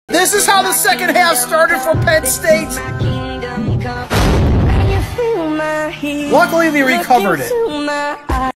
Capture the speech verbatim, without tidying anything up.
This is how the second half started for Penn State. Luckily, they recovered it.